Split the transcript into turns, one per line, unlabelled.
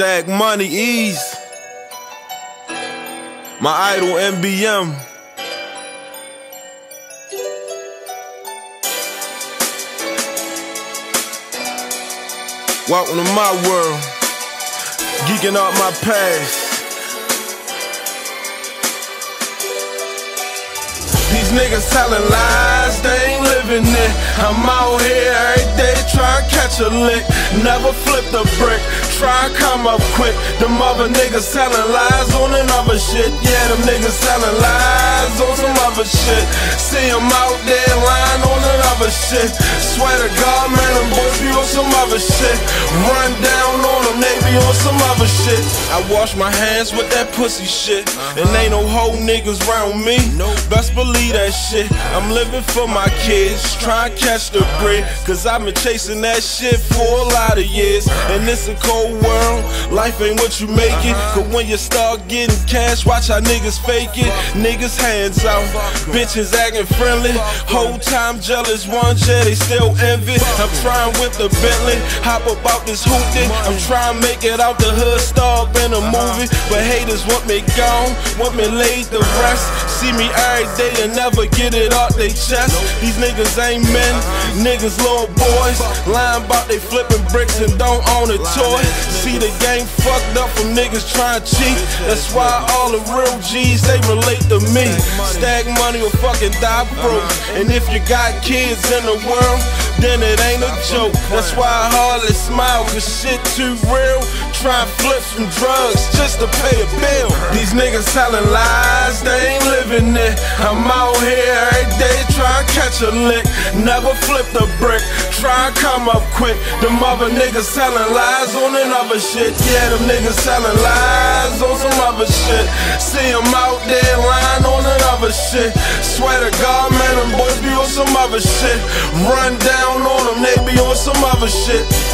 Stack Money, Ease. My idol, MBM. Welcome to my world, geeking out my past. These niggas telling lies, they ain't living it. I'm out here every day trying to catch a lick. Never flipped a brick, try and come up quick. Them other niggas telling lies on another shit. Yeah, them niggas telling lies on some other shit. See them out there lying on another shit. Swear to God, man, them boys be on some other shit. Run down on them, they be on some other shit. I wash my hands with that pussy shit. And ain't no hoe niggas round me. Best believe that shit. I'm living for my kids, trying to catch the bread. Cause I've been chasing that shit for a lot of years. And it's a cold world, life ain't what you make it. But when you start getting cash, watch how niggas fake it. Niggas hands out, bitches acting friendly. Whole time jealous ones, yeah, they still envy. I'm trying with the Bentley, hop about this hoopty. I'm trying to make it out the hood, star up in a movie. But haters want me gone, want me laid to rest. See me every day and never get it off they chest. These niggas ain't men, niggas little boys. Lying about they flipping bricks and don't own a toy. See the game fucked up from niggas trying to cheat. That's why all the real G's, they relate to me. Stack money or fucking die broke. And if you got kids in the world, then it ain't a joke. That's why I hardly smile, cause shit too real. Try and flip some drugs just to pay a bill. These niggas telling lies, they ain't living it. I'm out here every day trying to catch a lick. Never flipped a brick, try and come up quick. Them other niggas telling lies on another shit. Yeah, them niggas telling lies on some other shit. See them out there lying on another shit. Swear to God, man, them boys be on some other shit. Run down on them, they be on some other shit.